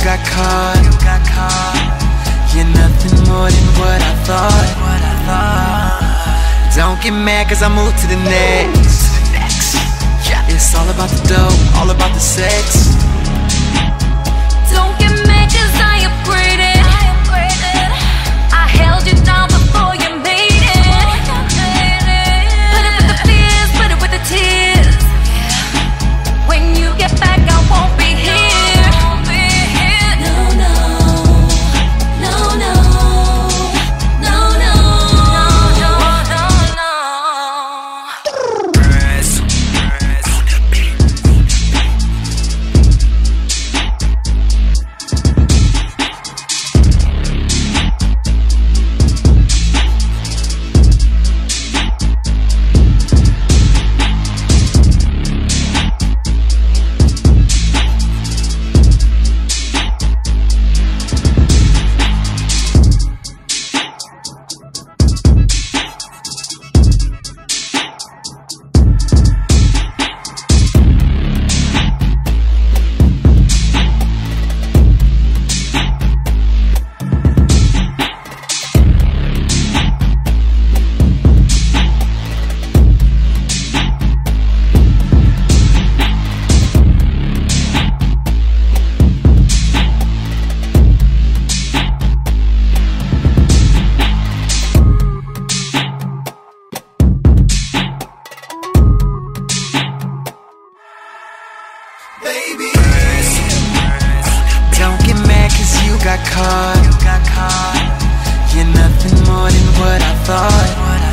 got caught. You're nothing more than what I thought. Don't get mad cause I moved to the next. It's all about the dough, all about the sex. Don't get mad cause I upgraded. I held you down before you made it. Put it with the fears, put it with the tears. When you get back I won't be here. No, no, no, no, no, no, no, no, no. Dras on the beat. Baby, don't get mad cause you got caught. You're nothing more than what I thought.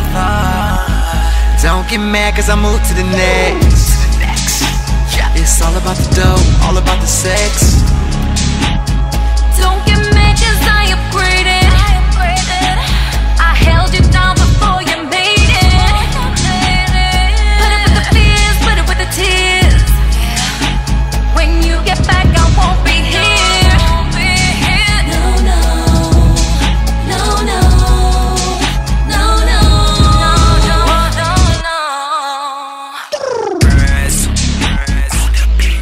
Don't get mad cause I moved to the next. It's all about the dough, all about the sex. Don't get mad cause I upgraded. I held you down before you made it. Put it with the fears, put it with the tears. When you get back I won't be here. No, no, no, no, no, no, no, no, no. Dras on the beat.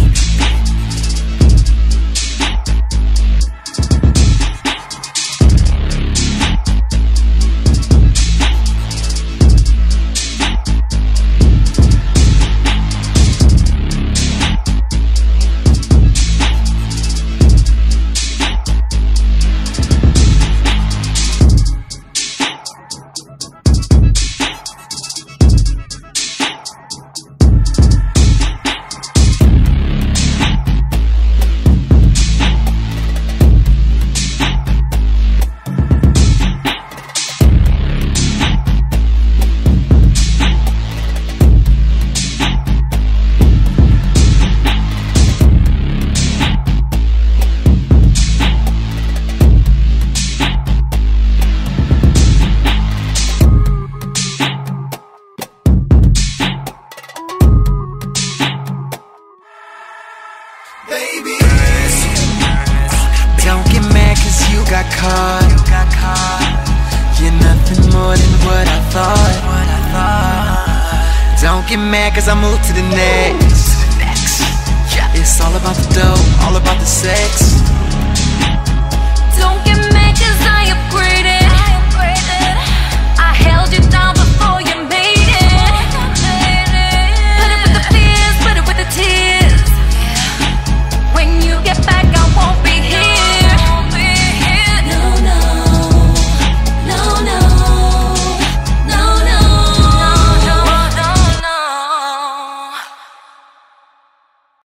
Baby, don't get mad cause you got caught. You're nothing more than what I thought. Don't get mad cause I moved to the next. It's all about the dough,